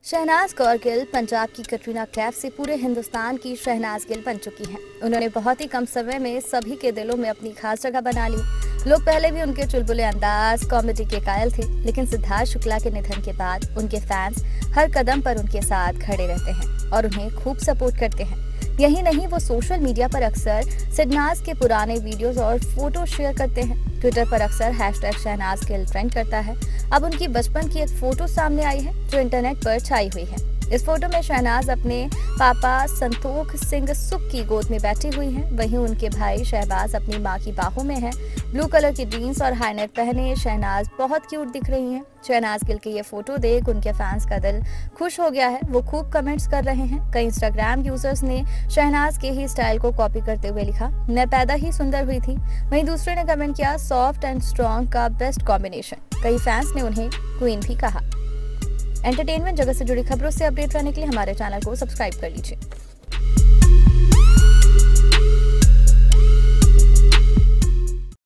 शहनाज कौर गिल पंजाब की कटरीना कैफ से पूरे हिंदुस्तान की शहनाज गिल बन चुकी हैं। उन्होंने बहुत ही कम समय में सभी के दिलों में अपनी खास जगह बना ली। लोग पहले भी उनके चुलबुले अंदाज, कॉमेडी के कायल थे, लेकिन सिद्धार्थ शुक्ला के निधन के बाद उनके फैंस हर कदम पर उनके साथ खड़े रहते हैं और उन्हें खूब सपोर्ट करते हैं। यही नहीं, वो सोशल मीडिया पर अक्सर शहनाज के पुराने वीडियोस और फोटो शेयर करते हैं। ट्विटर पर अक्सर #शहनाज गिल ट्रेंड करता है। अब उनकी बचपन की एक फोटो सामने आई है जो इंटरनेट पर छाई हुई है। इस फोटो में शहनाज अपने पापा संतोख सिंह सुख की गोद में बैठी हुई हैं। वहीं उनके भाई शहबाज अपनी मां की बाहों में हैं। ब्लू कलर की जीन्स और हाई नेक पहने शहनाज बहुत क्यूट दिख रही हैं। शहनाज गिल की ये फोटो देख उनके फैंस का दिल खुश हो गया है। वो खूब कमेंट्स कर रहे हैं। कई इंस्टाग्राम यूजर्स ने शहनाज के ही स्टाइल को कॉपी करते हुए लिखा, मैं पैदा ही सुंदर हुई थी। वहीं दूसरे ने कमेंट किया, सॉफ्ट एंड स्ट्रॉन्ग का बेस्ट कॉम्बिनेशन। कई फैंस ने उन्हें क्वीन भी कहा। एंटरटेनमेंट जगत से जुड़ी खबरों से अपडेट रहने के लिए हमारे चैनल को सब्सक्राइब कर लीजिए।